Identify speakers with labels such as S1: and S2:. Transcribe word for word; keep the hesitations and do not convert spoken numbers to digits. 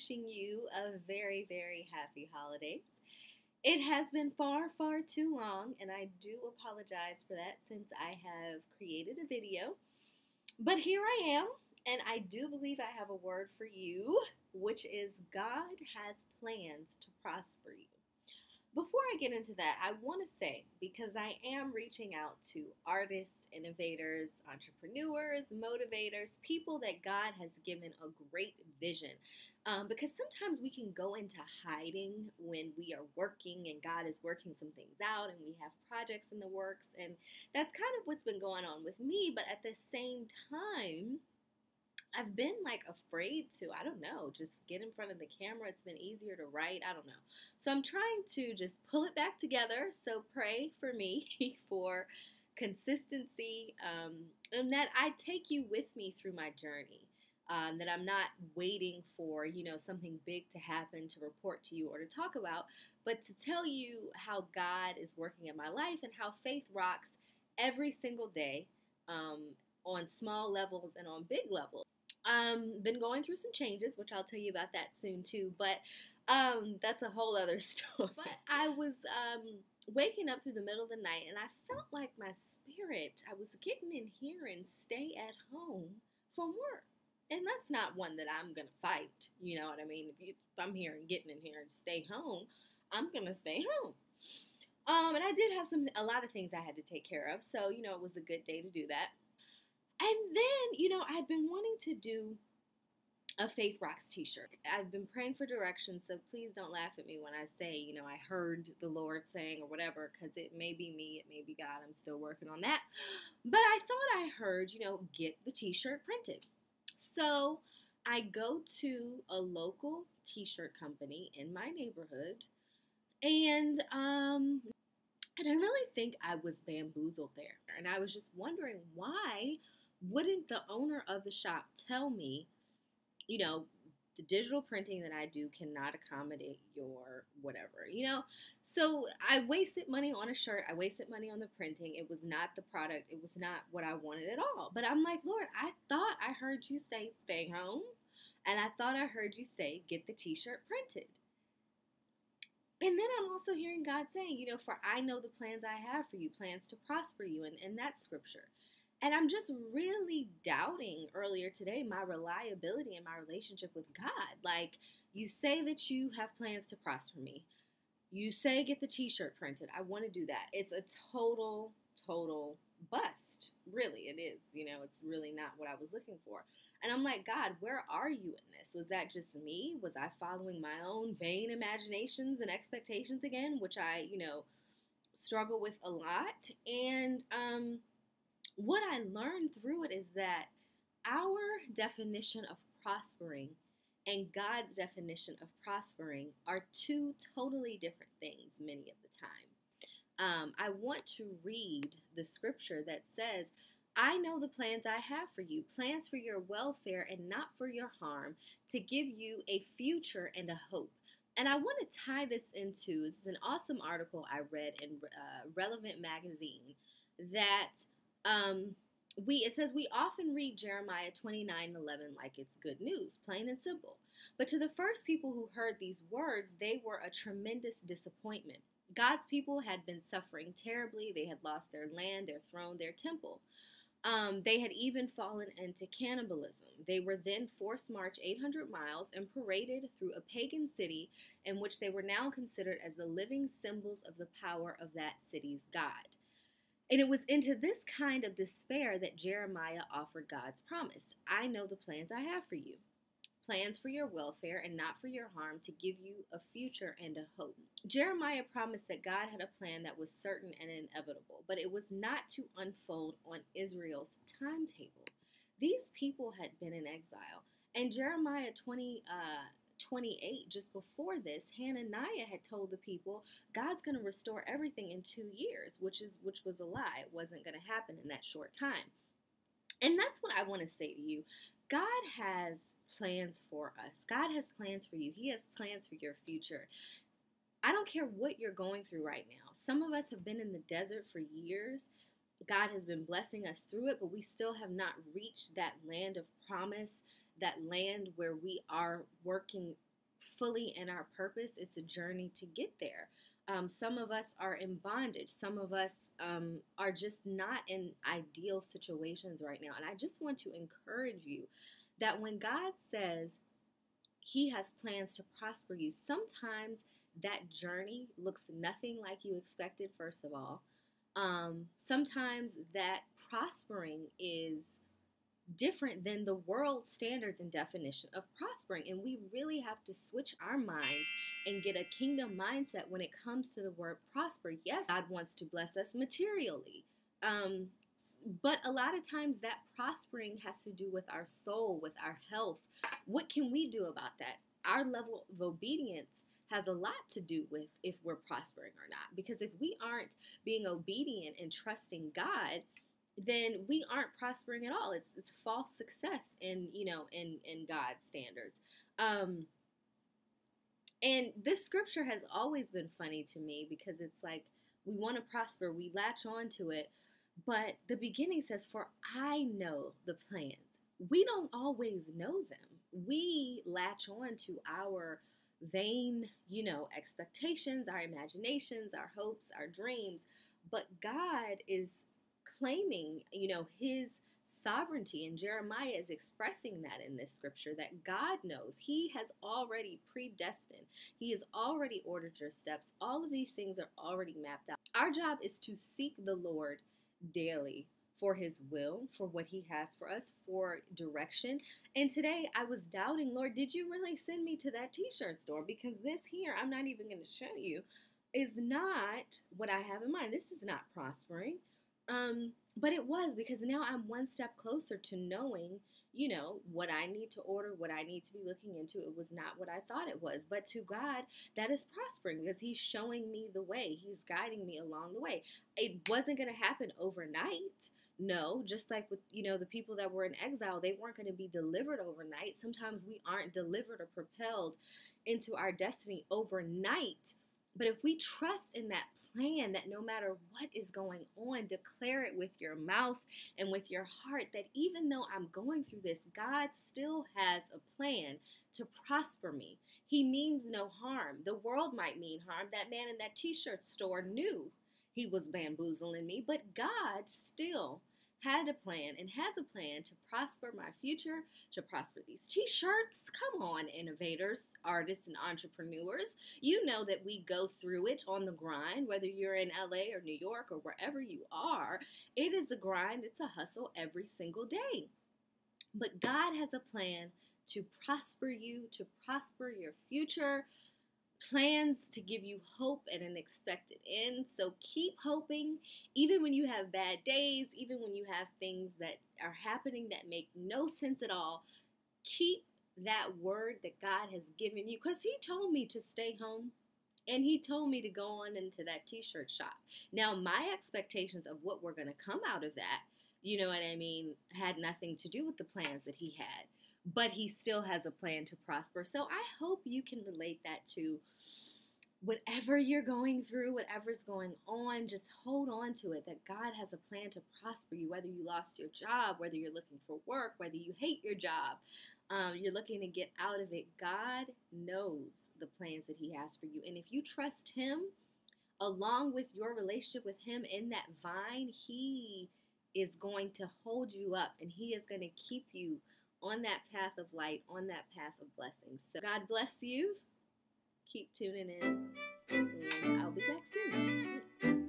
S1: wishing you a very, very happy holidays. It has been far, far too long, and I do apologize for that since I have created a video. But here I am, and I do believe I have a word for you, which is God has plans to prosper you. Before I get into that, I want to say, because I am reaching out to artists, innovators, entrepreneurs, motivators, people that God has given a great vision. Um, because sometimes we can go into hiding when we are working and God is working some things out and we have projects in the works. And that's kind of what's been going on with me. But at the same time, I've been like afraid to, I don't know, just get in front of the camera. It's been easier to write. I don't know. So I'm trying to just pull it back together. So pray for me for consistency um, and that I take you with me through my journey. Um, that I'm not waiting for, you know, something big to happen to report to you or to talk about, but to tell you how God is working in my life and how faith rocks every single day um, on small levels and on big levels. Um, been going through some changes, which I'll tell you about that soon too, but um, that's a whole other story. But I was um, waking up through the middle of the night and I felt like my spirit, I was getting in here and stay at home from work. And that's not one that I'm going to fight, you know what I mean? If, you, if I'm here and getting in here and stay home, I'm going to stay home. Um, and I did have some a lot of things I had to take care of, so, you know, it was a good day to do that. And then, you know, I'd been wanting to do a Faith Rocks t-shirt. I've been praying for directions, so please don't laugh at me when I say, you know, I heard the Lord saying or whatever, because it may be me, it may be God. I'm still working on that. But I thought I heard, you know, get the t-shirt printed. So I go to a local t-shirt company in my neighborhood, and um, I didn't really think I was bamboozled there. And I was just wondering, why wouldn't the owner of the shop tell me, you know, the digital printing that I do cannot accommodate your whatever, you know? So I wasted money on a shirt. I wasted money on the printing. It was not the product. It was not what I wanted at all. But I'm like, Lord, I thought I heard you say stay home. And I thought I heard you say get the t-shirt printed. And then I'm also hearing God saying, you know, for I know the plans I have for you, plans to prosper you. And, and that's scripture. And I'm just really doubting earlier today my reliability in my relationship with God. Like, you say that you have plans to prosper me. You say get the t-shirt printed. I want to do that. It's a total, total bust. Really, it is. You know, it's really not what I was looking for. And I'm like, God, where are you in this? Was that just me? Was I following my own vain imaginations and expectations again, which I, you know, struggle with a lot? And, um... what I learned through it is that our definition of prospering and God's definition of prospering are two totally different things many of the time. Um, I want to read the scripture that says, I know the plans I have for you, plans for your welfare and not for your harm, to give you a future and a hope. And I want to tie this into, this is an awesome article I read in uh, Relevant Magazine that Um, we it says we often read Jeremiah twenty-nine eleven like it's good news, plain and simple. But to the first people who heard these words, they were a tremendous disappointment. God's people had been suffering terribly. They had lost their land, their throne, their temple. Um, they had even fallen into cannibalism. They were then forced march eight hundred miles and paraded through a pagan city in which they were now considered as the living symbols of the power of that city's God. And it was into this kind of despair that Jeremiah offered God's promise. I know the plans I have for you, plans for your welfare and not for your harm, to give you a future and a hope. Jeremiah promised that God had a plan that was certain and inevitable, but it was not to unfold on Israel's timetable. These people had been in exile, and Jeremiah twenty, uh, twenty-eight, just before this, Hananiah had told the people, God's going to restore everything in two years, which is which was a lie. It wasn't going to happen in that short time. And that's what I want to say to you. God has plans for us. God has plans for you. He has plans for your future. I don't care what you're going through right now. Some of us have been in the desert for years. God has been blessing us through it, but we still have not reached that land of promise, that land where we are working fully in our purpose. It's a journey to get there. Um, some of us are in bondage. Some of us um, are just not in ideal situations right now. And I just want to encourage you that when God says He has plans to prosper you, sometimes that journey looks nothing like you expected, first of all. Um, sometimes that prospering is different than the world's standards and definition of prospering. And we really have to switch our minds and get a kingdom mindset when it comes to the word prosper. Yes, God wants to bless us materially. Um, but a lot of times that prospering has to do with our soul, with our health. What can we do about that? Our level of obedience has a lot to do with if we're prospering or not. Because if we aren't being obedient and trusting God, then we aren't prospering at all. It's, it's false success in, you know, in, in God's standards. Um, and this scripture has always been funny to me because it's like we want to prosper, we latch on to it, but the beginning says, "For I know the plans." We don't always know them. We latch on to our vain, you know, expectations, our imaginations, our hopes, our dreams, but God is claiming, you know, His sovereignty, and Jeremiah is expressing that in this scripture, that God knows. He has already predestined. He has already ordered your steps. All of these things are already mapped out. Our job is to seek the Lord daily for His will, for what He has for us, for direction. And today I was doubting, Lord, did you really send me to that t-shirt store? Because this here, I'm not even going to show you, is not what I have in mind. This is not prospering. Um, but it was, because now I'm one step closer to knowing, you know, what I need to order, what I need to be looking into. It was not what I thought it was. But to God, that is prospering because He's showing me the way. He's guiding me along the way. It wasn't going to happen overnight. No, just like with, you know, the people that were in exile, they weren't going to be delivered overnight. Sometimes we aren't delivered or propelled into our destiny overnight. But if we trust in that plan, that no matter what is going on, declare it with your mouth and with your heart, that even though I'm going through this, God still has a plan to prosper me. He means no harm. The world might mean harm. That man in that t-shirt store knew he was bamboozling me, but God still had a plan and has a plan to prosper my future, to prosper these t-shirts. Come on, innovators, artists, and entrepreneurs. You know that we go through it on the grind, whether you're in L A or New York or wherever you are. It is a grind. It's a hustle every single day. But God has a plan to prosper you, to prosper your future, plans to give you hope and an expected end. So keep hoping, even when you have bad days, even when you have things that are happening that make no sense at all. Keep that word that God has given you, because He told me to stay home and He told me to go on into that t-shirt shop. Now, my expectations of what were going to come out of that, you know what I mean, had nothing to do with the plans that He had. But He still has a plan to prosper. So I hope you can relate that to whatever you're going through, whatever's going on. Just hold on to it, that God has a plan to prosper you, whether you lost your job, whether you're looking for work, whether you hate your job, um, you're looking to get out of it. God knows the plans that He has for you. And if you trust Him, along with your relationship with Him in that vine, He is going to hold you up, and He is going to keep you on that path of light, on that path of blessings. So God bless you. Keep tuning in, and I'll be back soon.